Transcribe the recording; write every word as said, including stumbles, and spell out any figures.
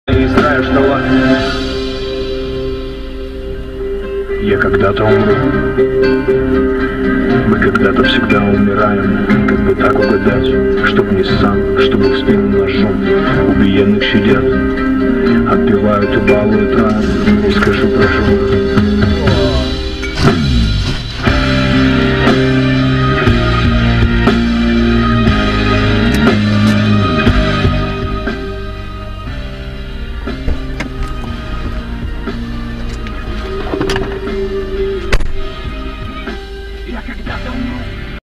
И знаешь, что ладно. Я когда-то умру. Мы когда-то всегда умираем. Как бы так угадать, чтоб не сам, чтобы в спину ножом. Убиенных щадят, отпевают и балуют ран.